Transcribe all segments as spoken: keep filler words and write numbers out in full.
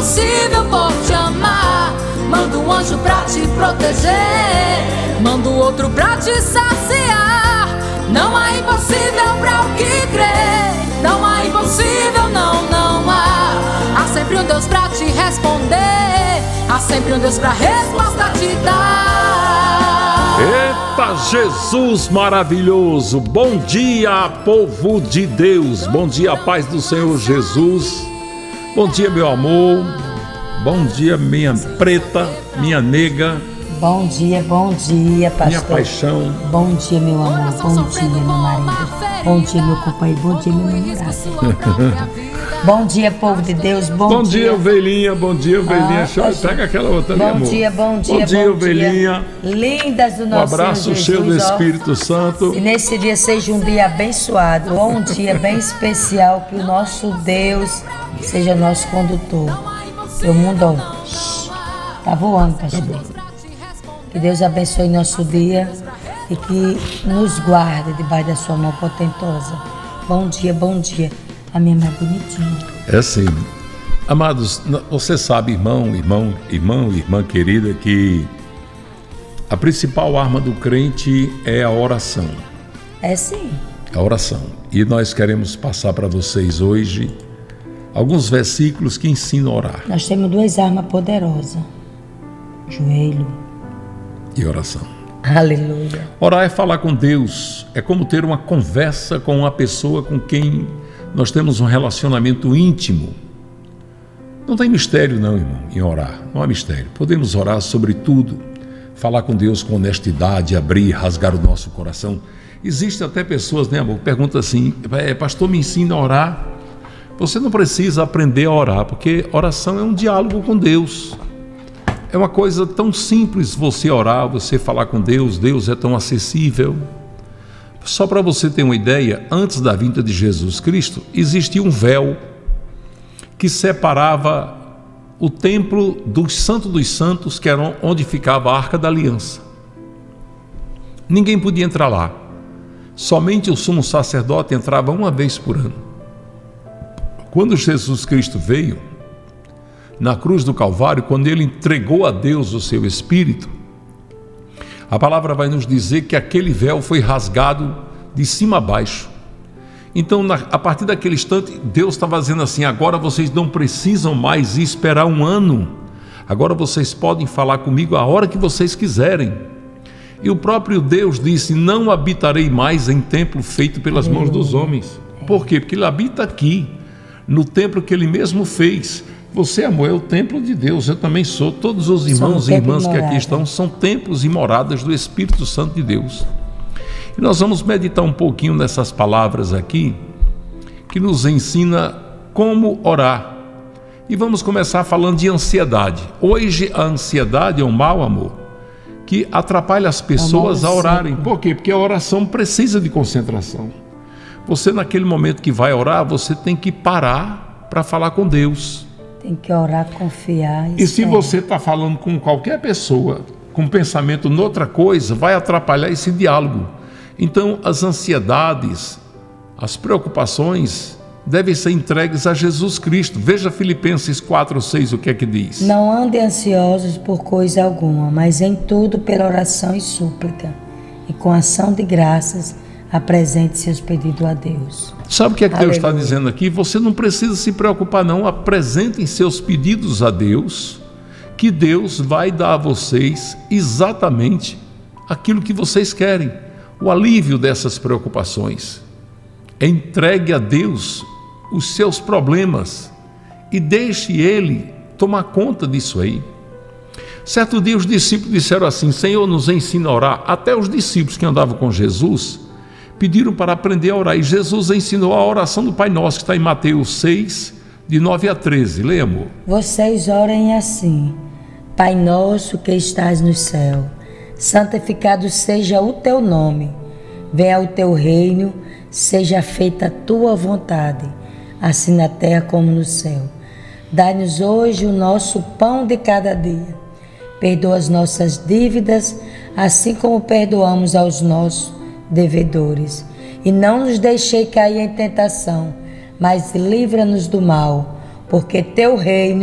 impossível por te amar. Manda um anjo pra te proteger, manda o outro pra te saciar. Não há impossível pra o que crê, não há impossível, não, não há. Há sempre um Deus pra te responder, há sempre um Deus pra resposta te dar. Eita, Jesus maravilhoso! Bom dia, povo de Deus! Bom dia, paz do Senhor Jesus! Bom dia, meu amor! Bom dia, minha preta, minha nega! Bom dia, bom dia, pastor. Minha paixão. Bom dia, meu amor. Bom dia, meu marido. Bom dia, meu companheiro. Bom dia, meu namorado. Bom dia, povo de Deus. Bom, bom dia, dia, ovelhinha. Bom dia, ovelhinha. Ah, Pega aquela outra ali, bom amor. Dia, bom dia, bom dia, bom ovelhinha. Dia. Lindas do nosso Um abraço Senhor cheio do Jesus, Espírito ó. Santo. E nesse dia seja um dia abençoado. Um dia bem especial. Que o nosso Deus seja nosso condutor. Seu mundo, ó, tá voando, pastor. Que Deus abençoe nosso dia e que nos guarde debaixo da sua mão potentosa. Bom dia, bom dia. A minha mais bonitinha. É assim, amados, você sabe, irmão, irmão, irmão, irmã querida, que a principal arma do crente é a oração. É sim. A oração. E nós queremos passar para vocês hoje alguns versículos que ensinam a orar. Nós temos duas armas poderosas. Joelho e oração. Aleluia. Orar é falar com Deus, é como ter uma conversa com uma pessoa com quem nós temos um relacionamento íntimo. Não tem mistério não, irmão, em orar, não há mistério. Podemos orar sobre tudo, falar com Deus com honestidade, abrir, rasgar o nosso coração. Existem até pessoas, né, amor, que perguntam assim, pastor, me ensina a orar. Você não precisa aprender a orar, porque oração é um diálogo com Deus. É uma coisa tão simples você orar, você falar com Deus, Deus é tão acessível. Só para você ter uma ideia, antes da vinda de Jesus Cristo, existia um véu que separava o templo do Santo dos Santos, que era onde ficava a Arca da Aliança. Ninguém podia entrar lá. Somente o sumo sacerdote entrava uma vez por ano. Quando Jesus Cristo veio, na cruz do Calvário, quando ele entregou a Deus o seu Espírito, a palavra vai nos dizer que aquele véu foi rasgado de cima a baixo. Então, na, a partir daquele instante, Deus estava dizendo assim, agora vocês não precisam mais esperar um ano, agora vocês podem falar comigo a hora que vocês quiserem. E o próprio Deus disse, não habitarei mais em templo feito pelas mãos dos homens. Por quê? Porque ele habita aqui, no templo que ele mesmo fez. Você, amor, é o templo de Deus, eu também sou. Todos os irmãos e irmãs que aqui estão são templos e moradas do Espírito Santo de Deus. E nós vamos meditar um pouquinho nessas palavras aqui, que nos ensina como orar. E vamos começar falando de ansiedade. Hoje a ansiedade é um mal, amor, que atrapalha as pessoas a orarem. Por quê? Porque a oração precisa de concentração. Você, naquele momento que vai orar, você tem que parar para falar com Deus. Tem que orar, confiar. E, e se você está falando com qualquer pessoa, com pensamento noutra coisa, vai atrapalhar esse diálogo. Então, as ansiedades, as preocupações, devem ser entregues a Jesus Cristo. Veja Filipenses quatro, seis, o que é que diz? Não andem ansiosos por coisa alguma, mas em tudo pela oração e súplica, e com ação de graças, apresente seus pedidos a Deus. Sabe o que é que Aleluia. Deus está dizendo aqui? Você não precisa se preocupar não, apresentem seus pedidos a Deus, que Deus vai dar a vocês exatamente aquilo que vocês querem, o alívio dessas preocupações. Entregue a Deus os seus problemas e deixe Ele tomar conta disso aí. Certo dia os discípulos disseram assim, Senhor, nos ensina a orar. Até os discípulos que andavam com Jesus pediram para aprender a orar, e Jesus ensinou a oração do Pai Nosso, que está em Mateus seis, de nove a treze. Leia, amor. Vocês orem assim, Pai nosso que estás no céu, santificado seja o teu nome, venha o teu reino, seja feita a tua vontade, assim na terra como no céu. Dai-nos hoje o nosso pão de cada dia, perdoa as nossas dívidas, assim como perdoamos aos nossos devedores, e não nos deixei cair em tentação, mas livra-nos do mal, porque teu reino,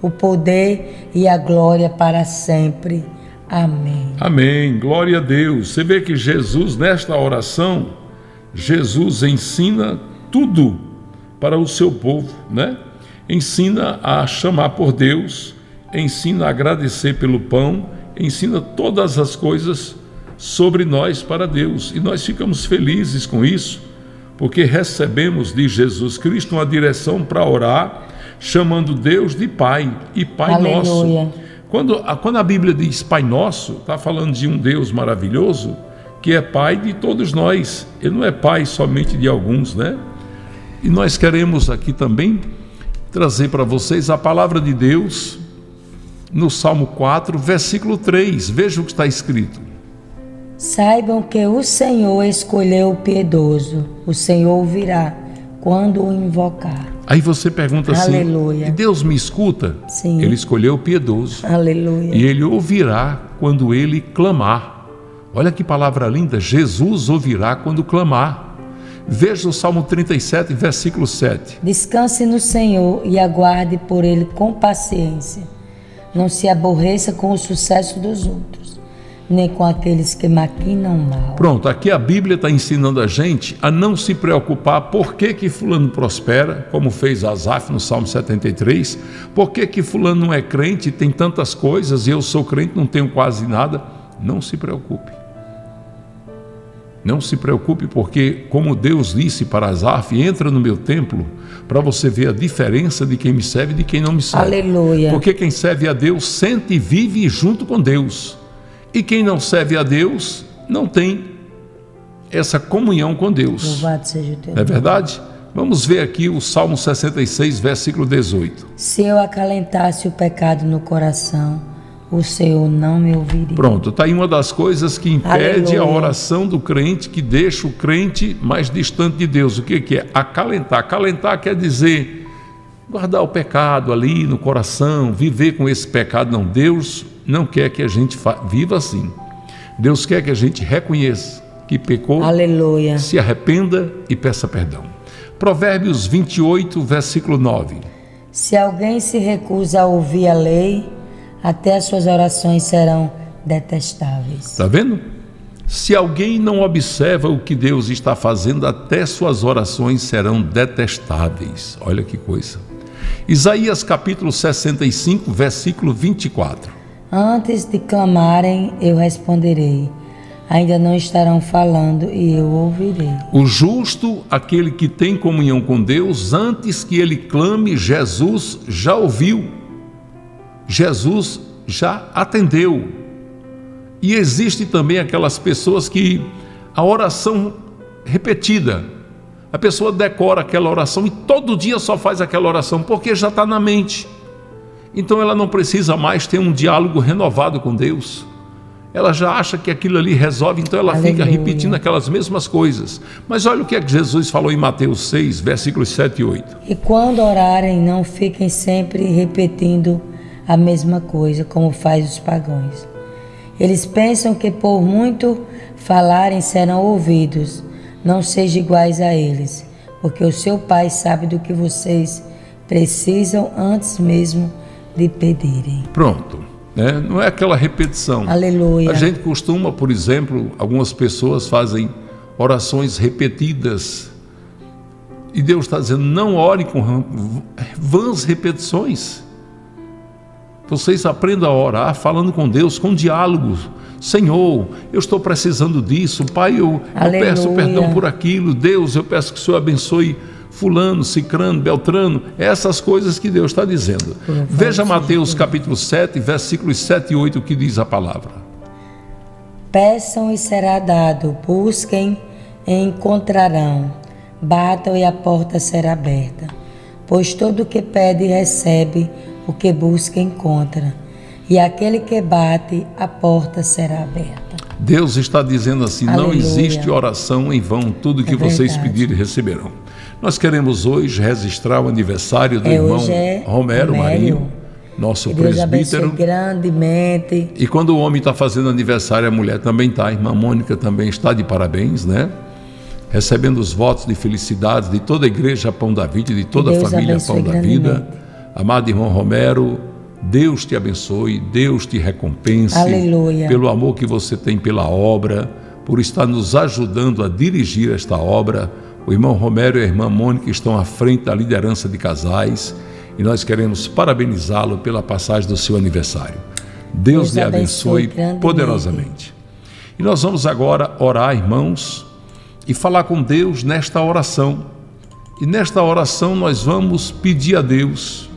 o poder e a glória para sempre. Amém. Amém. Glória a Deus. Você vê que Jesus, nesta oração, Jesus ensina tudo para o seu povo, né? Ensina a chamar por Deus, ensina a agradecer pelo pão, ensina todas as coisas sobre nós para Deus. E nós ficamos felizes com isso, porque recebemos de Jesus Cristo uma direção para orar, chamando Deus de Pai e Pai Aleluia. Nosso. Quando a, quando a Bíblia diz Pai Nosso, está falando de um Deus maravilhoso, que é Pai de todos nós. Ele não é Pai somente de alguns, né? E nós queremos aqui também trazer para vocês a palavra de Deus no Salmo quatro, versículo três. Veja o que está escrito. Saibam que o Senhor escolheu o piedoso, o Senhor ouvirá quando o invocar. Aí você pergunta assim, Aleluia. E Deus me escuta? Sim. Ele escolheu o piedoso. Aleluia. E Ele ouvirá quando Ele clamar. Olha que palavra linda, Jesus ouvirá quando clamar. Veja o Salmo trinta e sete, versículo sete. Descanse no Senhor e aguarde por Ele com paciência. Não se aborreça com o sucesso dos outros, nem com aqueles que maquinam mal. Pronto, aqui a Bíblia está ensinando a gente a não se preocupar por que que fulano prospera, como fez Asaf no Salmo setenta e três, por que que fulano não é crente, tem tantas coisas, e eu sou crente, não tenho quase nada. Não se preocupe. Não se preocupe, porque como Deus disse para Asaf, entra no meu templo para você ver a diferença de quem me serve e de quem não me serve. Aleluia. Porque quem serve a Deus sente e vive junto com Deus. E quem não serve a Deus não tem essa comunhão com Deus. Louvado seja o teu Não é nome. verdade? Vamos ver aqui o Salmo sessenta e seis, versículo dezoito. Se eu acalentasse o pecado no coração, o Senhor não me ouviria. Pronto, está aí uma das coisas que impede Aleluia. a oração do crente, que deixa o crente mais distante de Deus. O que, que é? Acalentar. Acalentar quer dizer guardar o pecado ali no coração, viver com esse pecado. Não, Deus não quer que a gente viva assim. Deus quer que a gente reconheça que pecou, Aleluia. se arrependa e peça perdão. Provérbios vinte e oito, versículo nove. Se alguém se recusa a ouvir a lei, até as suas orações serão detestáveis. Está vendo? Se alguém não observa o que Deus está fazendo, até suas orações serão detestáveis. Olha que coisa. Isaías capítulo sessenta e cinco, versículo vinte e quatro. Antes de clamarem, eu responderei. Ainda não estarão falando e eu ouvirei. O justo, aquele que tem comunhão com Deus, antes que ele clame, Jesus já ouviu. Jesus já atendeu. E existe também aquelas pessoas que a oração repetida, a pessoa decora aquela oração e todo dia só faz aquela oração, porque já está na mente. Então ela não precisa mais ter um diálogo renovado com Deus. Ela já acha que aquilo ali resolve, então ela Aleluia. fica repetindo aquelas mesmas coisas. Mas olha o que é que Jesus falou em Mateus seis, versículos sete e oito. E quando orarem, não fiquem sempre repetindo a mesma coisa, como faz os pagãos. Eles pensam que por muito falarem serão ouvidos. Não sejam iguais a eles, porque o seu Pai sabe do que vocês precisam antes mesmo de pedirem. Pronto, né? Não é aquela repetição. Aleluia. A gente costuma, por exemplo, algumas pessoas fazem orações repetidas. E Deus está dizendo, não ore com vãs repetições. Vocês aprendam a orar falando com Deus, com diálogos. Senhor, eu estou precisando disso. Pai, eu, eu peço perdão por aquilo. Deus, eu peço que o Senhor abençoe fulano, cicrano, beltrano. Essas coisas que Deus está dizendo. Veja Mateus capítulo sete, versículos sete e oito, que diz a palavra. Peçam e será dado, busquem e encontrarão, batam e a porta será aberta. Pois todo o que pede recebe, o que busca encontra, e aquele que bate, a porta será aberta. Deus está dizendo assim, Aleluia. Não existe oração em vão, tudo que É vocês verdade. pedirem receberão. Nós queremos hoje registrar o aniversário do É, irmão hoje é Romero, Romero. Marinho, nosso Que Deus presbítero. abençoe grandemente. E quando o homem está fazendo aniversário, a mulher também está. A irmã Mônica também está de parabéns, né? Recebendo os votos de felicidade de toda a igreja Pão da Vida e de toda a Deus família abençoe Pão da Vida. grandemente. Amado irmão Romero, Deus te abençoe, Deus te recompense. Aleluia. Pelo amor que você tem pela obra, por estar nos ajudando a dirigir esta obra. O irmão Romero e a irmã Mônica estão à frente da liderança de casais e nós queremos parabenizá-lo pela passagem do seu aniversário. Deus, Deus lhe abençoe, abençoe poderosamente. E nós vamos agora orar, irmãos, e falar com Deus nesta oração. E nesta oração nós vamos pedir a Deus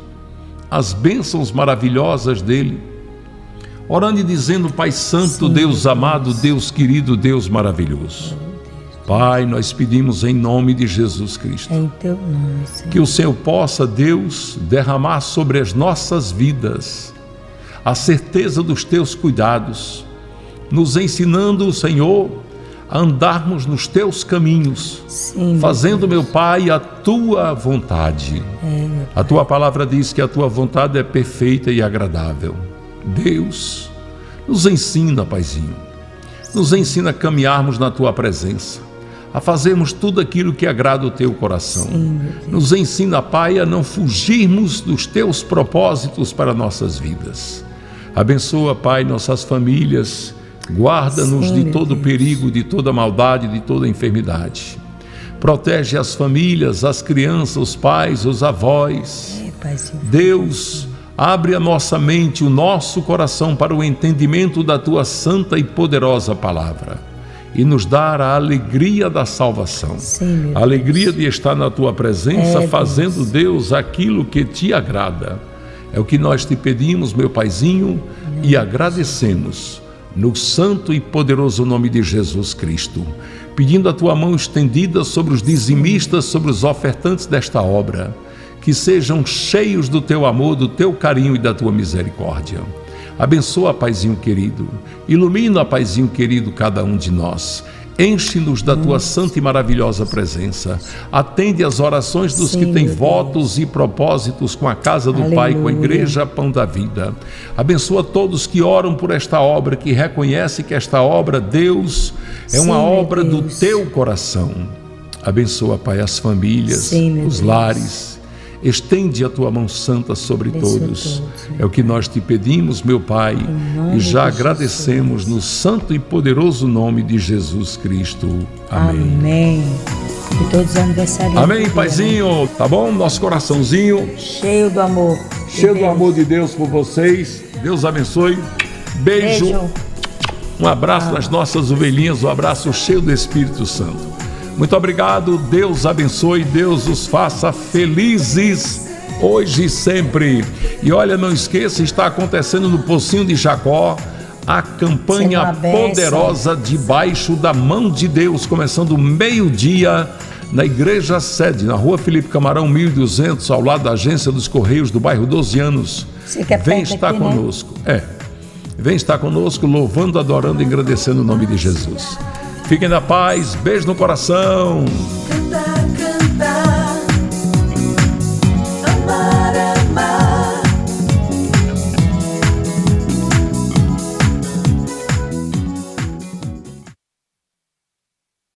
as bênçãos maravilhosas dele, orando e dizendo: Pai Santo, Sim, Deus amado, Deus querido, Deus maravilhoso. Pai, nós pedimos em nome de Jesus Cristo, em teu nome, Senhor, que o Senhor possa, Deus, derramar sobre as nossas vidas a certeza dos teus cuidados, nos ensinando, Senhor, a andarmos nos teus caminhos, Sim, fazendo, meu Pai, a tua vontade. É, meu Pai. A tua palavra diz que a tua vontade é perfeita e agradável. Deus, nos ensina, Paizinho, nos ensina a caminharmos na tua presença, a fazermos tudo aquilo que agrada o teu coração. Sim, nos ensina, Pai, a não fugirmos dos teus propósitos para nossas vidas. Abençoa, Pai, nossas famílias. Guarda-nos de todo perigo, de toda maldade, de toda enfermidade. Protege as famílias, as crianças, os pais, os avós. Deus, abre a nossa mente, o nosso coração para o entendimento da tua santa e poderosa palavra e nos dar a alegria da salvação, a alegria de estar na tua presença, fazendo, Deus, aquilo que te agrada. É o que nós te pedimos, meu Paizinho, e agradecemos no santo e poderoso nome de Jesus Cristo, pedindo a tua mão estendida sobre os dizimistas, sobre os ofertantes desta obra, que sejam cheios do teu amor, do teu carinho e da tua misericórdia. Abençoa, Paizinho querido, ilumina, Paizinho querido, cada um de nós. Enche-nos da tua santa e maravilhosa presença. Atende as orações dos Sim, que têm votos Deus. e propósitos com a casa do Aleluia. Pai, com a Igreja Pão da Vida. Abençoa todos que oram por esta obra, que reconhecem que esta obra, Deus, é Sim, uma obra do teu coração. Abençoa, Pai, as famílias, Sim, os lares. Estende a tua mão santa sobre Abençoa todos. todos é o que nós te pedimos, meu Pai, e já agradecemos Jesus. No santo e poderoso nome de Jesus Cristo. Amém. Amém. E todos os aniversariantes. Amém, Paizinho. Tá bom? Nosso coraçãozinho cheio do amor. Cheio de do amor de Deus por vocês. Deus abençoe. Beijo. Beijo. Um abraço ah. nas nossas ovelhinhas, um abraço cheio do Espírito Santo. Muito obrigado, Deus abençoe, Deus os faça felizes hoje e sempre. E olha, não esqueça, está acontecendo no Pocinho de Jacó a campanha poderosa debaixo da mão de Deus, começando meio-dia na Igreja Sede, na Rua Felipe Camarão mil e duzentos, ao lado da Agência dos Correios do bairro doze anos. Vem estar aqui, conosco. Né? É, vem estar conosco, louvando, adorando e agradecendo o nome de Jesus. Fiquem na paz, beijo no coração.